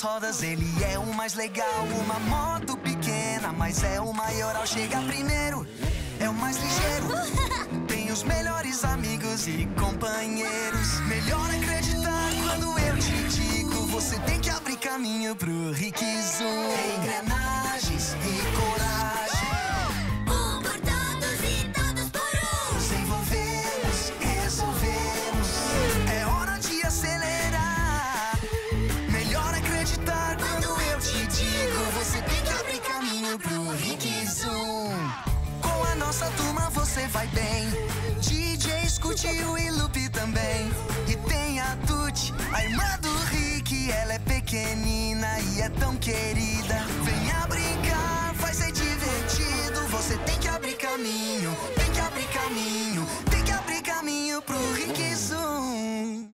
rodas, ele é o mais legal. Uma moto pequena, mas é o maior ao chegar primeiro. É o mais ligeiro. Tem os melhores amigos e companheiros. Melhor acreditar quando eu te digo. Você tem que abrir caminho pro Rick Zoom. Engrenagens e coragem. Um por todos e todos por um. Desenvolvemos, resolvemos. É hora de acelerar. Melhor acreditar quando eu te digo. Você tem que abrir caminho pro Rick Zoom. Com a nossa turma você vai bem. DJ Scutil e Lupe também. E tem a Tuti, a irmã do Rick. Ela é pequenina e é tão querida. Venha brincar, vai ser divertido. Você tem que abrir caminho, tem que abrir caminho, tem que abrir caminho pro Rick Zoom.